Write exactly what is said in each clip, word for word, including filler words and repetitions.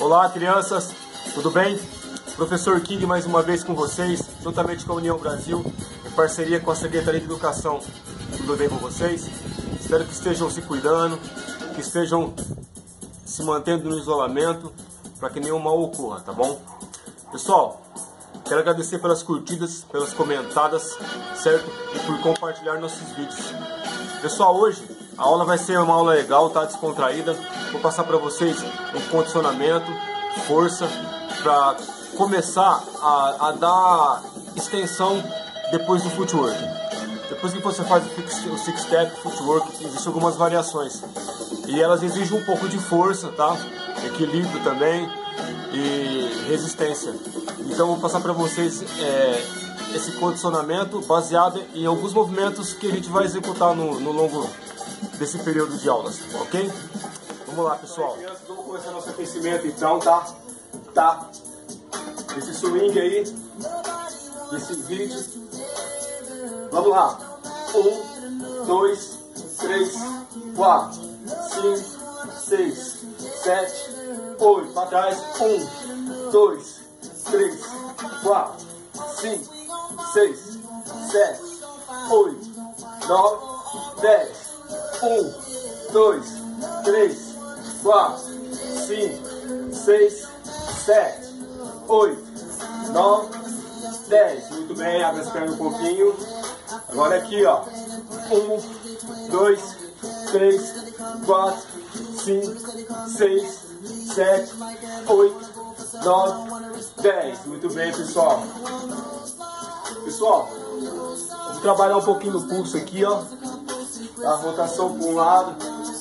Olá, crianças, tudo bem? Professor King mais uma vez com vocês, juntamente com a União Brasil, em parceria com a Secretaria de Educação. Tudo bem com vocês? Espero que estejam se cuidando, que estejam se mantendo no isolamento, para que nenhum mal ocorra, tá bom? Pessoal, quero agradecer pelas curtidas, pelas comentadas, certo? E por compartilhar nossos vídeos. Pessoal, hoje a aula vai ser uma aula legal, tá? Descontraída. Vou passar para vocês um condicionamento, força, para começar a, a dar extensão depois do footwork. Depois que você faz o six step, footwork, existem algumas variações. E elas exigem um pouco de força, tá? Equilíbrio também e resistência. Então vou passar para vocês é, esse condicionamento baseado em alguns movimentos que a gente vai executar no, no longo desse período de aulas, ok? Vamos lá, pessoal. Crianças, vamos começar nosso aquecimento então, tá? Tá. Esse swing aí, esse vídeo. Vamos lá. Um, dois, três, quatro, cinco, seis, sete, oito. Para trás. Um, dois, três, quatro, cinco, seis, sete, oito, nove, dez. Um, dois, três, quatro, cinco, seis, sete, oito, nove, dez. Muito bem, abre as pernas um pouquinho. Agora aqui, ó. Um, dois, três, quatro, cinco, seis, sete, oito, nove, dez. Muito bem, pessoal. Pessoal, vamos trabalhar um pouquinho no pulso aqui, ó. A rotação para um lado.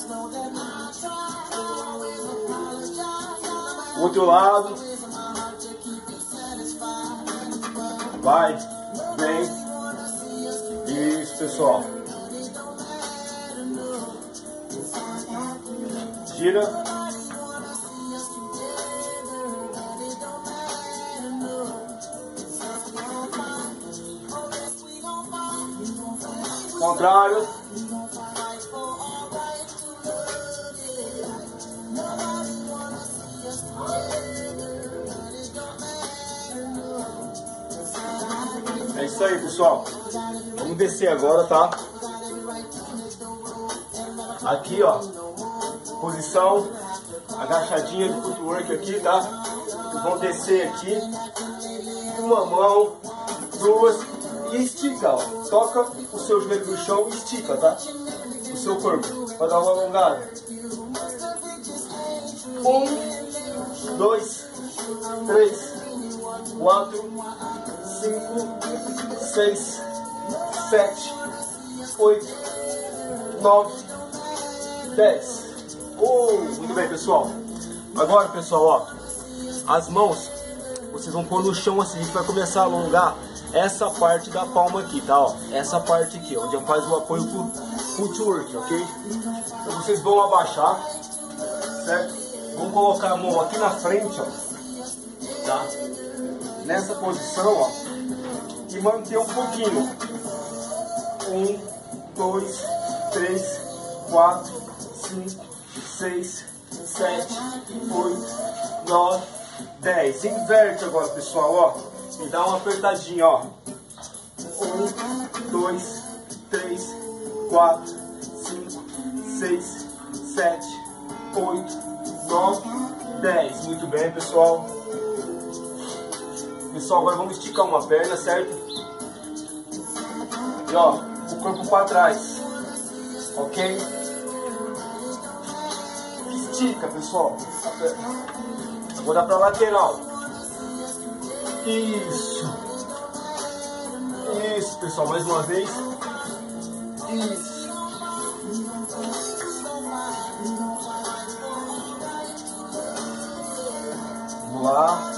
Outro lado. Vai, vem. Isso, pessoal. Gira. Contrário. É isso aí, pessoal. Vamos descer agora, tá? Aqui, ó. Posição agachadinha de footwork aqui, tá? Vamos descer aqui. Uma mão, duas e estica, ó. Toca o seu joelho no chão e estica, tá? O seu corpo, para dar uma alongada. Um, dois, três, quatro, cinco, seis, sete, oito, nove, dez. Oh, muito bem, pessoal. Agora, pessoal, ó, as mãos vocês vão pôr no chão assim. A gente vai começar a alongar essa parte da palma aqui, tá? Ó, essa parte aqui, onde faz o apoio pro footwork, ok? Então vocês vão abaixar, certo? Vão colocar a mão aqui na frente, ó, tá? Nessa posição, ó, e manter um pouquinho. Um, dois, três, quatro, cinco, seis, sete, oito, nove, dez. Inverte agora, pessoal, ó. E dá uma apertadinha, ó. Um, dois, três, quatro, cinco, seis, sete, oito, nove, dez. Muito bem, pessoal. Pessoal, agora vamos esticar uma perna, certo? E ó, o corpo para trás, ok? Estica, pessoal. Agora para lateral. Isso. Isso, pessoal, mais uma vez. Isso. Vamos lá.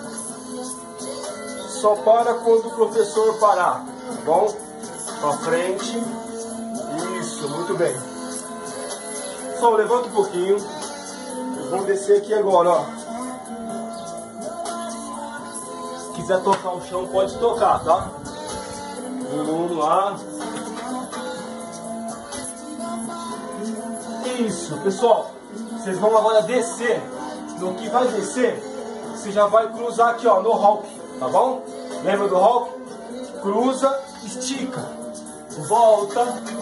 Só para quando o professor parar, tá bom? Pra frente. Isso, muito bem. Só levanta um pouquinho. Vamos descer aqui agora, ó. Se quiser tocar o chão, pode tocar, tá? Vamos lá. Isso, pessoal. Vocês vão agora descer No que vai descer, você já vai cruzar aqui, ó, no Hulk, tá bom? Lembra do Hulk? Cruza, estica, volta.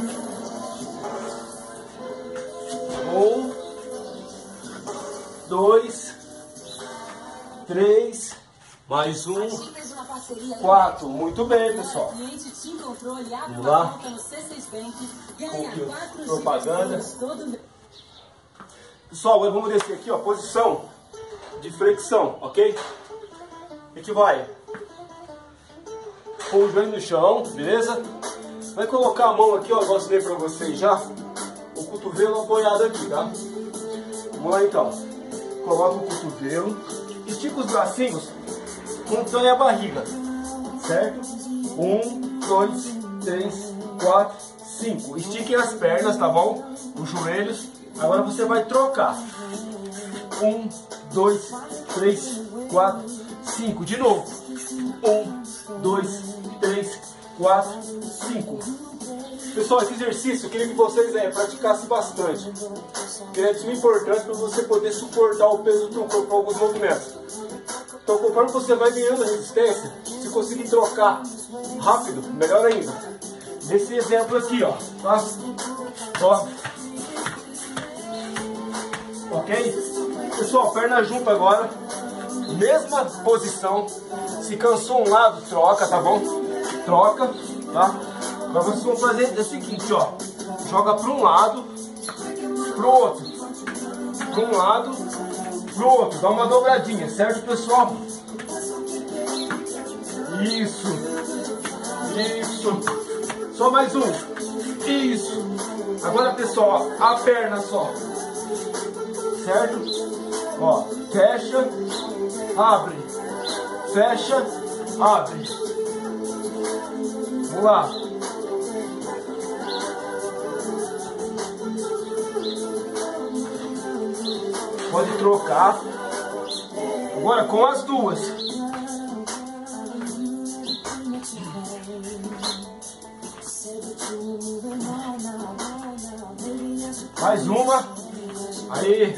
Um, dois, três, mais um, quatro. Muito bem, pessoal. Vamos lá. Propaganda. Pessoal, agora vamos descer aqui, ó, posição de flexão, ok? A gente vai pôr o joelho no chão, beleza? Vai colocar a mão aqui, ó, eu mostrei pra vocês já, o cotovelo apoiado aqui, tá? Vamos lá então. Coloca o cotovelo, estica os bracinhos, contrai a barriga, certo? Um, dois, três, quatro, cinco. Estiquem as pernas, tá bom? Os joelhos. Agora você vai trocar. Um, dois, três, quatro, cinco. De novo. Um, dois, três, quatro, cinco. Pessoal, esse exercício eu queria que vocês é, praticassem bastante. Porque é muito importante para você poder suportar o peso do corpo com alguns movimentos. Então, conforme você vai ganhando resistência, se conseguir trocar rápido, melhor ainda. Nesse exemplo aqui, ó, tá? Ó. Ok? Pessoal, perna junto agora. Mesma posição. Se cansou um lado, troca, tá bom? Troca, tá? Agora vocês vão fazer o seguinte, ó. Joga para um lado, pro outro. Para um lado, pro outro. Dá uma dobradinha, certo, pessoal? Isso. Isso. Só mais um. Isso. Agora, pessoal, ó, a perna só. Certo? Ó, fecha, abre. Fecha, abre. Vamos lá. Pode trocar. Agora com as duas. Mais uma. Aí.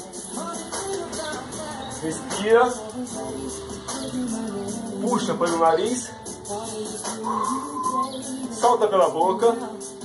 Respira. Puxa pelo nariz. Solta pela boca.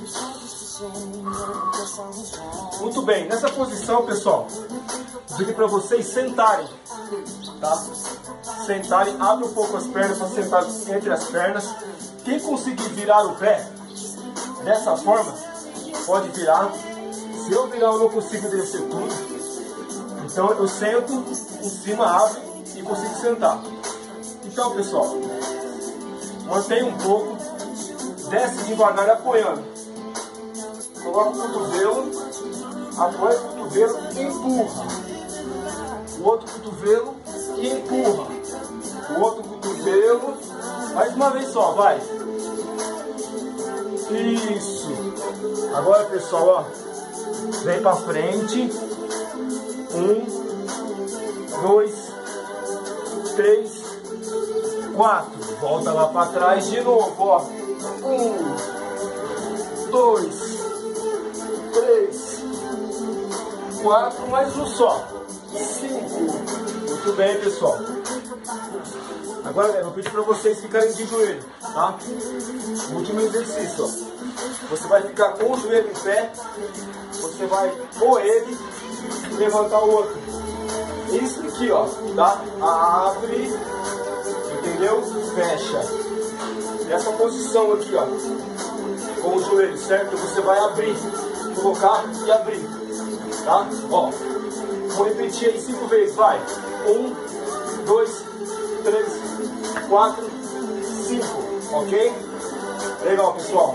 Muito bem. Nessa posição, pessoal, vou pedir para vocês sentarem. Tá? Sentarem. Abre um pouco as pernas para sentar entre as pernas. Quem conseguir virar o pé dessa forma, pode virar. Se eu virar, eu não consigo descer tudo. Então eu sento, em cima abre e consigo sentar. Então, pessoal, mantenha um pouco, desce devagar apoiando. Coloca o cotovelo, apoia o cotovelo e empurra. O outro cotovelo e empurra. O outro cotovelo. Mais uma vez só, vai. Isso. Agora, pessoal, ó. Vem pra frente. Um, dois, três, quatro. Volta lá pra trás de novo, ó. Um, dois, três, quatro, mais um só. Cinco. Muito bem, pessoal. Agora, eu vou pedir para vocês ficarem de joelho, tá? Último exercício, ó. Você vai ficar com o joelho em pé. Você vai pôr ele e levantar o outro. Isso aqui, ó, tá? Abre, entendeu? Fecha. Essa posição aqui, ó, com o joelho, certo? Você vai abrir, colocar e abrir, tá? Ó, vou repetir aí cinco vezes, vai. Um, dois, três, quatro, cinco, ok? Legal, pessoal.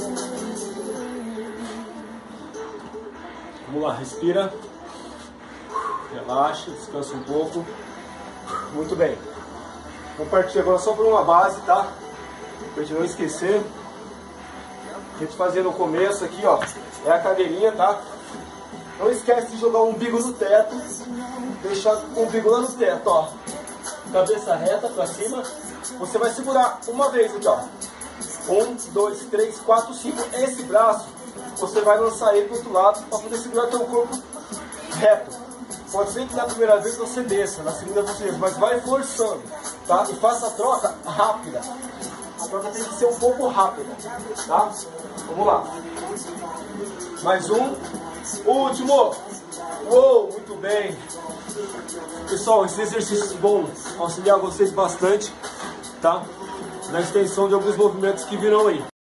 Vamos lá, respira. Relaxa, descansa um pouco. Muito bem. Vamos partir agora só por uma base, tá? Pra gente não esquecer. A gente fazia no começo aqui, ó. É a cadeirinha, tá? Não esquece de jogar o umbigo no teto. Deixar o umbigo lá no teto, ó. Cabeça reta pra cima. Você vai segurar uma vez aqui, ó. Um, dois, três, quatro, cinco. Esse braço, você vai lançar ele do outro lado para poder segurar teu corpo reto. Pode ser que na primeira vez você desça, na segunda você desça, mas vai forçando, tá? E faça a troca rápida. A troca tem que ser um pouco rápida, tá? Vamos lá. Mais um. Último. Uou, muito bem. Pessoal, esses exercícios vão auxiliar vocês bastante, tá? Na extensão de alguns movimentos que virão aí.